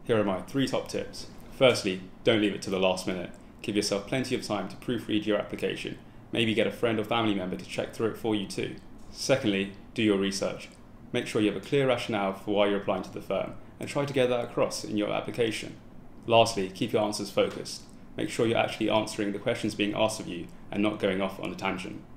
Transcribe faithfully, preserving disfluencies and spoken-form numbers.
Here are my three top tips. Firstly, don't leave it to the last minute. Give yourself plenty of time to proofread your application. Maybe get a friend or family member to check through it for you too. Secondly, do your research. Make sure you have a clear rationale for why you're applying to the firm and try to get that across in your application. Lastly, keep your answers focused. Make sure you're actually answering the questions being asked of you and not going off on a tangent.